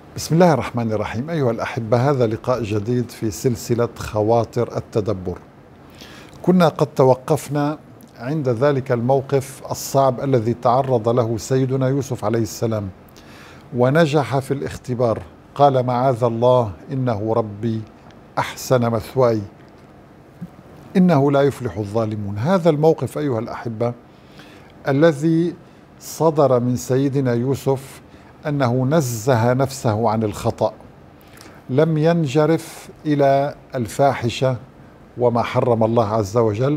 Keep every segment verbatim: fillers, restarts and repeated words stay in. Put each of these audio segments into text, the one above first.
بسم الله الرحمن الرحيم. أيها الأحبة، هذا لقاء جديد في سلسلة خواطر التدبر. كنا قد توقفنا عند ذلك الموقف الصعب الذي تعرض له سيدنا يوسف عليه السلام ونجح في الاختبار. قال: معاذ الله، إنه ربي أحسن مثواي إنه لا يفلح الظالمون. هذا الموقف أيها الأحبة الذي صدر من سيدنا يوسف أنه نزه نفسه عن الخطأ، لم ينجرف إلى الفاحشة وما حرم الله عز وجل،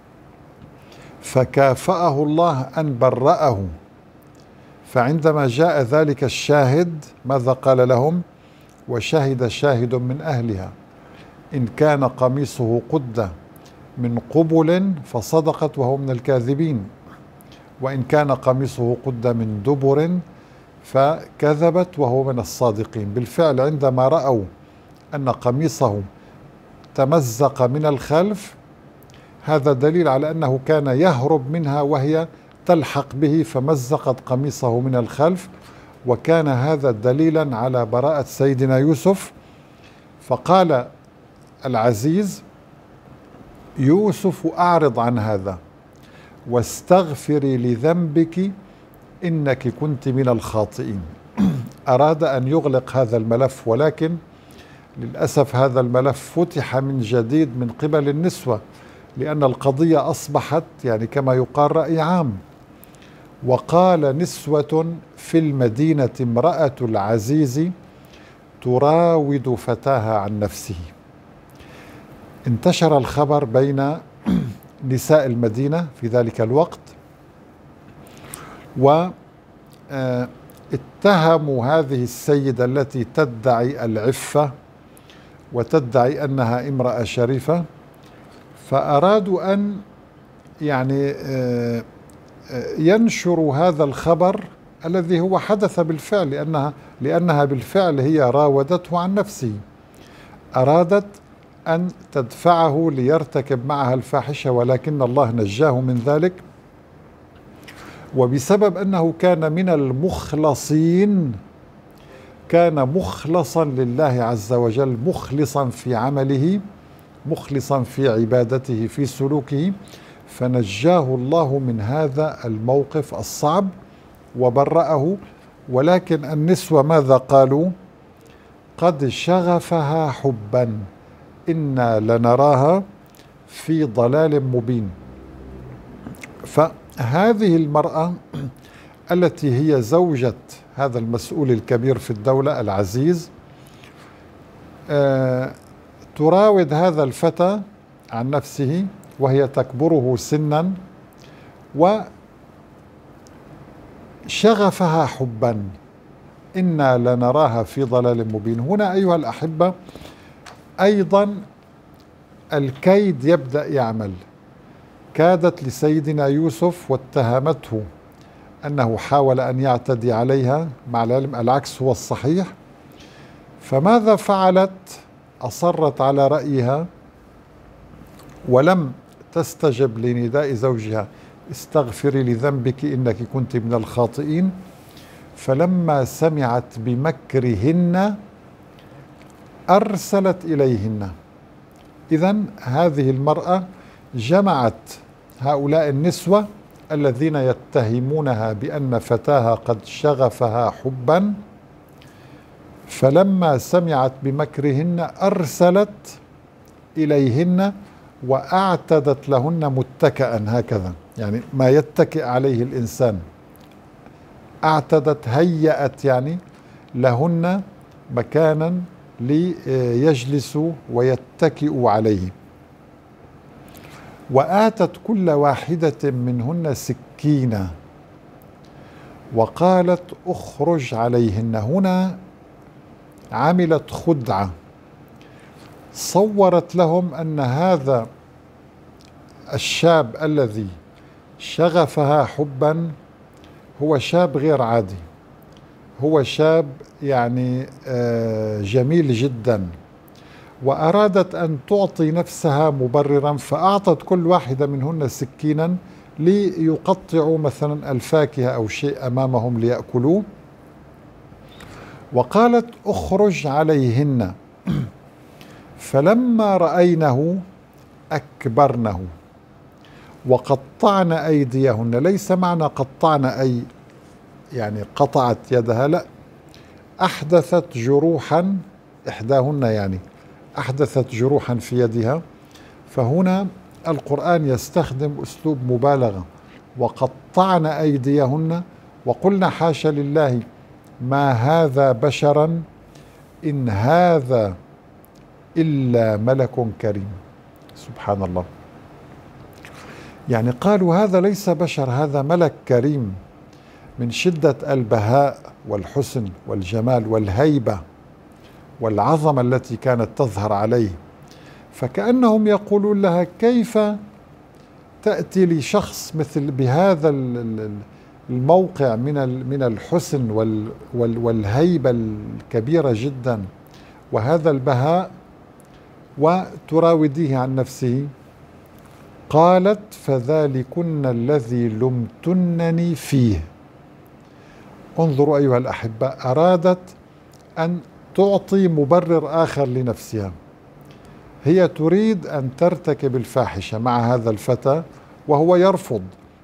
فكافأه الله أن برأه. فعندما جاء ذلك الشاهد ماذا قال لهم؟ وشهد شاهد من أهلها إن كان قميصه قد من قبل فصدقت وهو من الكاذبين، وإن كان قميصه قد من دبر فكذبت وهو من الصادقين. بالفعل عندما رأوا أن قميصه تمزق من الخلف، هذا دليل على أنه كان يهرب منها وهي تلحق به فمزقت قميصه من الخلف، وكان هذا دليلا على براءة سيدنا يوسف. فقال العزيز: يوسف أعرض عن هذا واستغفري لذنبك إنك كنت من الخاطئين. أراد أن يغلق هذا الملف، ولكن للأسف هذا الملف فتح من جديد من قبل النسوة، لأن القضية أصبحت يعني كما يقال رأي عام. وقال نسوة في المدينة امرأة العزيز تراود فتاها عن نفسه. انتشر الخبر بين نساء المدينة في ذلك الوقت، واتهموا هذه السيدة التي تدعي العفة وتدعي أنها امرأة شريفة، فأرادوا أن يعني ينشروا هذا الخبر الذي هو حدث بالفعل، لأنها لأنها بالفعل هي راودته عن نفسه. أرادت أن تدفعه ليرتكب معها الفاحشة، ولكن الله نجاه من ذلك. وبسبب أنه كان من المخلصين، كان مخلصا لله عز وجل، مخلصا في عمله، مخلصا في عبادته، في سلوكه، فنجاه الله من هذا الموقف الصعب وبرأه. ولكن النسوة ماذا قالوا؟ قد شغفها حبا إنا لنراها في ضلال مبين. فهذه المرأة التي هي زوجة هذا المسؤول الكبير في الدولة العزيز آه تراود هذا الفتى عن نفسه وهي تكبره سنا، وشغفها حبا إنا لنراها في ضلال مبين. هنا أيها الأحبة أيضا الكيد يبدأ يعمل. كادت لسيدنا يوسف واتهمته أنه حاول أن يعتدي عليها، مع العلم العكس هو الصحيح. فماذا فعلت؟ أصرت على رأيها ولم تستجب لنداء زوجها: استغفري لذنبك إنك كنت من الخاطئين. فلما سمعت بمكرهن أرسلت إليهن. إذن هذه المرأة جمعت هؤلاء النسوة الذين يتهمونها بأن فتاها قد شغفها حبا، فلما سمعت بمكرهن أرسلت إليهن وأعتدت لهن متكئا، هكذا يعني ما يتكئ عليه الإنسان. أعتدت، هيأت يعني لهن مكانا ليجلسوا ويتكئوا عليه. وآتت كل واحدة منهن سكينة وقالت اخرج عليهن. هنا عملت خدعة، صورت لهم أن هذا الشاب الذي شغفها حبا هو شاب غير عادي، هو شاب يعني جميل جدا، وأرادت أن تعطي نفسها مبررا، فأعطت كل واحدة منهن سكينا ليقطعوا مثلا الفاكهة أو شيء أمامهم ليأكلوه. وقالت اخرج عليهن فلما رأينه أكبرنه وقطعن أيديهن. ليس معنى قطعن أي يعني قطعت يدها، لا، أحدثت جروحا، إحداهن يعني أحدثت جروحا في يدها. فهنا القرآن يستخدم أسلوب مبالغة، وقطعن أيديهن وقلنا حاشا لله ما هذا بشرا إن هذا إلا ملك كريم. سبحان الله، يعني قالوا هذا ليس بشر، هذا ملك كريم، من شدة البهاء والحسن والجمال والهيبة والعظمة التي كانت تظهر عليه. فكأنهم يقولون لها كيف تأتي لشخص مثل بهذا الموقع من من الحسن والهيبة الكبيرة جدا وهذا البهاء وتراوديه عن نفسه. قالت فذلكن الذي لمتنني فيه. انظروا أيها الأحباء، أرادت أن تعطي مبرر آخر لنفسها. هي تريد أن ترتكب الفاحشة مع هذا الفتى وهو يرفض،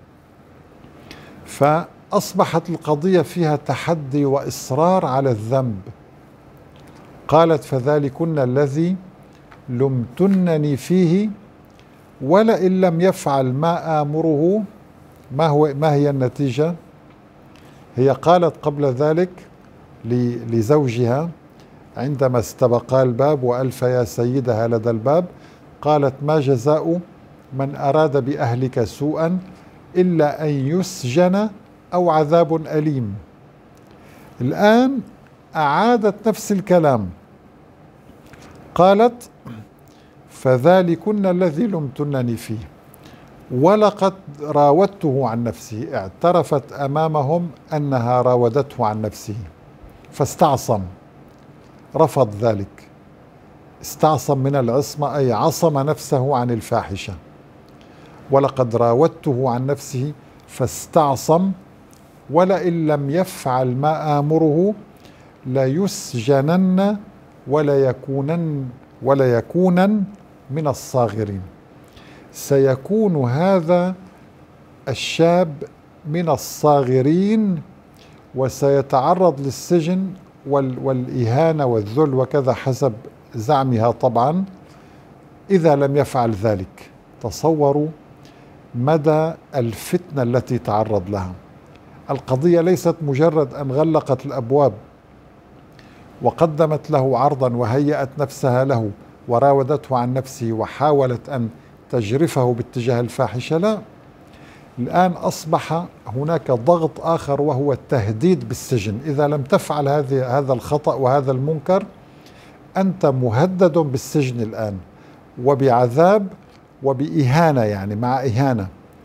فأصبحت القضية فيها تحدي وإصرار على الذنب. قالت فذلكن الذي لمتنني فيه ولئن لم يفعل ما آمره. ما هو ما هي النتيجة؟ هي قالت قبل ذلك لزوجها عندما استبقا الباب وألفيا سيدها لدى الباب، قالت ما جزاء من أراد بأهلك سوءا إلا أن يسجن أو عذاب أليم. الآن أعادت نفس الكلام، قالت فذلكن الذي لمتنني فيه ولقد راودته عن نفسه. اعترفت أمامهم أنها راودته عن نفسه فاستعصم، رفض ذلك. استعصم من العصمة أي عصم نفسه عن الفاحشة. ولقد راودته عن نفسه فاستعصم ولئن لم يفعل ما آمره ليسجنن ولا يكونن ولا يكونن من الصاغرين. سيكون هذا الشاب من الصاغرين وسيتعرض للسجن والإهانة والذل وكذا حسب زعمها طبعا إذا لم يفعل ذلك. تصوروا مدى الفتنة التي تعرض لها. القضية ليست مجرد أن غلقت الأبواب وقدمت له عرضا وهيأت نفسها له وراودته عن نفسه وحاولت أن تجرفه باتجاه الفاحشة، لا، الآن أصبح هناك ضغط آخر وهو التهديد بالسجن. إذا لم تفعل هذه هذا الخطأ وهذا المنكر أنت مهدد بالسجن الآن وبعذاب وبإهانة، يعني مع إهانة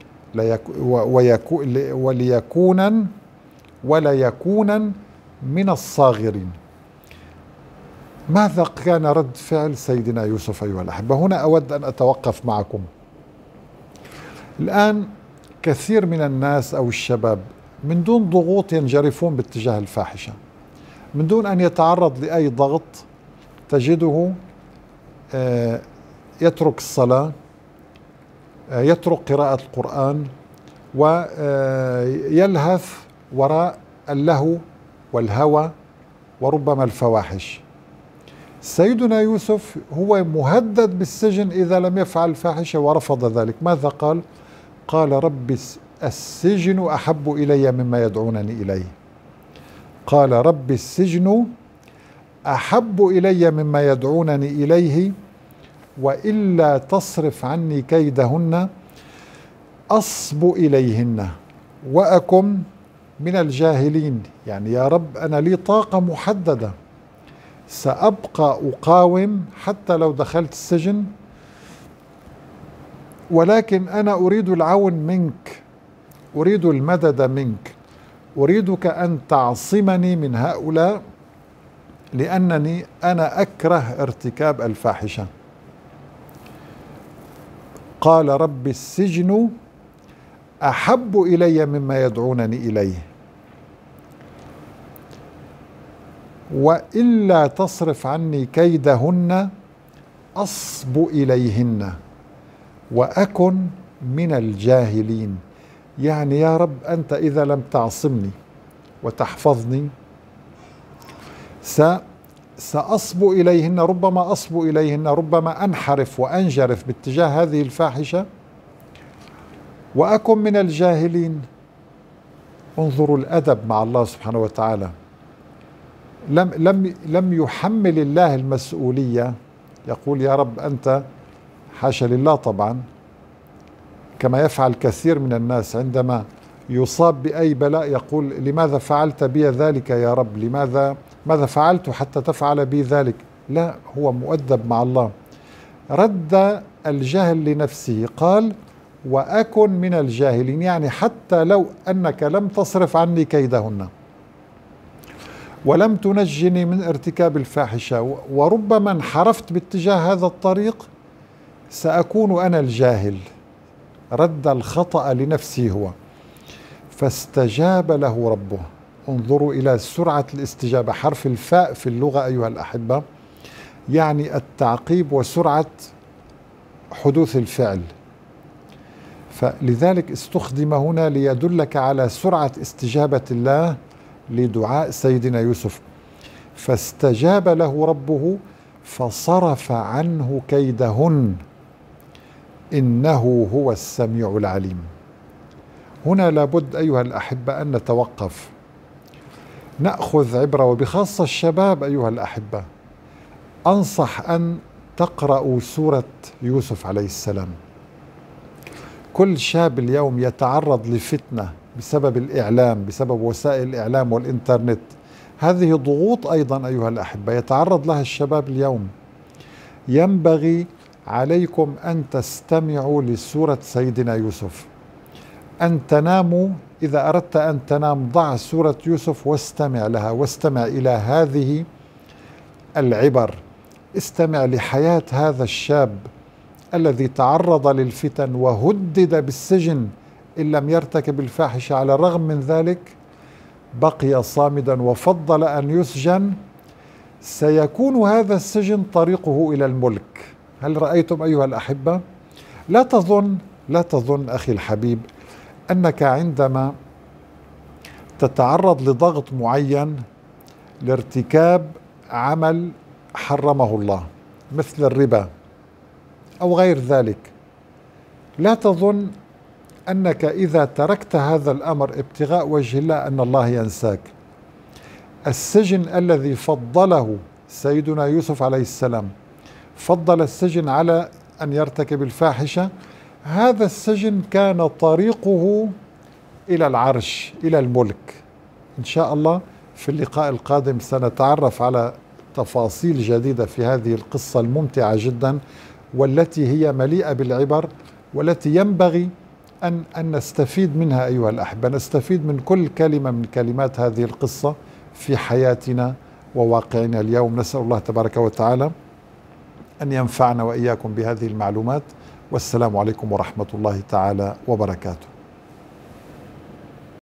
وليكونا ولا يكونا من الصاغرين. ماذا كان رد فعل سيدنا يوسف أيها الأحبة؟ هنا أود أن أتوقف معكم. الآن كثير من الناس أو الشباب من دون ضغوط ينجرفون باتجاه الفاحشة، من دون أن يتعرض لأي ضغط تجده يترك الصلاة، يترك قراءة القرآن ويلهث وراء اللهو والهوى وربما الفواحش. سيدنا يوسف هو مهدد بالسجن إذا لم يفعل الفاحشة ورفض ذلك. ماذا قال؟ قال رب السجن أحب إلي مما يدعونني إليه. قال رب السجن أحب إلي مما يدعونني إليه وإلا تصرف عني كيدهن أصب إليهن وأكن من الجاهلين. يعني يا رب أنا لي طاقة محددة، سأبقى أقاوم حتى لو دخلت السجن، ولكن أنا أريد العون منك، أريد المدد منك، أريدك أن تعصمني من هؤلاء لأنني أنا أكره ارتكاب الفاحشة. قال رب السجن أحب إلي مما يدعونني إليه. وإلا تصرف عني كيدهن أصب إليهن وأكن من الجاهلين. يعني يا رب أنت إذا لم تعصمني وتحفظني سأصب إليهن، ربما أصب إليهن، ربما أنحرف وأنجرف باتجاه هذه الفاحشة وأكن من الجاهلين. انظروا الأدب مع الله سبحانه وتعالى. لم لم لم يحمل الله المسؤولية، يقول يا رب أنت، حاشا لله طبعا، كما يفعل كثير من الناس عندما يصاب بأي بلاء يقول لماذا فعلت بي ذلك يا رب، لماذا ماذا فعلت حتى تفعل بي ذلك؟ لا، هو مؤدب مع الله. رد الجهل لنفسه، قال وأكن من الجاهلين، يعني حتى لو أنك لم تصرف عني كيدهن ولم تنجني من ارتكاب الفاحشة وربما انحرفت باتجاه هذا الطريق سأكون أنا الجاهل. رد الخطأ لنفسه هو، فاستجاب له ربه. انظروا إلى سرعة الاستجابة، حرف الفاء في اللغة أيها الأحبة يعني التعقيب وسرعة حدوث الفعل، فلذلك استخدم هنا ليدلك على سرعة استجابة الله لدعاء سيدنا يوسف. فاستجاب له ربه فصرف عنه كيدهن إنه هو السميع العليم. هنا لابد أيها الأحبة أن نتوقف، نأخذ عبرة، وبخاصة الشباب أيها الأحبة أنصح أن تقرأوا سورة يوسف عليه السلام. كل شاب اليوم يتعرض لفتنة بسبب الإعلام، بسبب وسائل الإعلام والإنترنت. هذه ضغوط أيضا أيها الأحبة يتعرض لها الشباب اليوم. ينبغي عليكم أن تستمعوا لسورة سيدنا يوسف، أن تناموا إذا أردت أن تنام ضع سورة يوسف واستمع لها، واستمع إلى هذه العبر، استمع لحياة هذا الشاب الذي تعرض للفتن وهدد بالسجن إن لم يرتكب الفاحشة، على الرغم من ذلك بقي صامدا وفضل أن يسجن. سيكون هذا السجن طريقه إلى الملك. هل رأيتم أيها الأحبة؟ لا تظن لا تظن أخي الحبيب أنك عندما تتعرض لضغط معين لارتكاب عمل حرمه الله مثل الربا أو غير ذلك، لا تظن أنك إذا تركت هذا الأمر ابتغاء وجه الله أن الله ينساك. السجن الذي فضله سيدنا يوسف عليه السلام، فضل السجن على أن يرتكب الفاحشة، هذا السجن كان طريقه إلى العرش، إلى الملك. إن شاء الله في اللقاء القادم سنتعرف على تفاصيل جديدة في هذه القصة الممتعة جدا، والتي هي مليئة بالعبر، والتي ينبغي أن, أن نستفيد منها أيها الأحبة، نستفيد من كل كلمة من كلمات هذه القصة في حياتنا وواقعنا اليوم. نسأل الله تبارك وتعالى أن ينفعنا وإياكم بهذه المعلومات، والسلام عليكم ورحمة الله تعالى وبركاته.